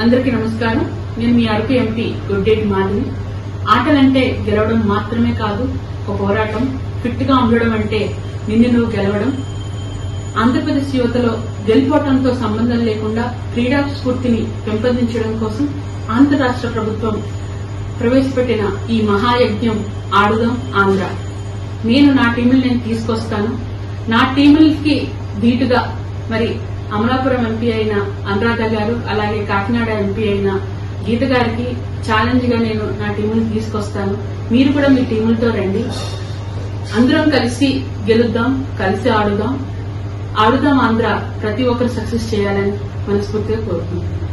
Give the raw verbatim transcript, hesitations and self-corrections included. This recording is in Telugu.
అందరికీ నమస్కారం. నేను మీ అరకు ఎంపీ గుడ్డేటి మాధవి. ఆటలంటే గెలవడం మాత్రమే కాదు, ఒక పోరాటం. ఫిట్ గా ఉండడం అంటే నిన్ను నువ్వు గెలవడం. ఆంధ్రప్రదేశ్ యువతలో గెలుపోవడంతో సంబంధం లేకుండా క్రీడా స్ఫూర్తిని పెంపొందించడం కోసం ఆంధ్ర రాష్ట్ర ప్రభుత్వం ప్రవేశపెట్టిన ఈ మహాయజ్ఞం ఆడుదాం ఆంధ్ర. నేను నా టీములు నేను తీసుకొస్తాను. నా టీములకి ధీటుగా మరి అమలాపురం ఎంపీ అయిన అనురాధ గారు, అలాగే కాకినాడ ఎంపీ అయిన గీత గారికి ఛాలెంజ్ గా నేను నా టీముని తీసుకొస్తాను. మీరు కూడా మీ టీములతో రండి. అందరం కలిసి గెలుద్దాం, కలిసి ఆడుదాం. ఆడుదాం ఆంధ్ర ప్రతి ఒక్కరు సక్సెస్ చేయాలని మనస్ఫూర్తిగా కోరుకుంటున్నాను.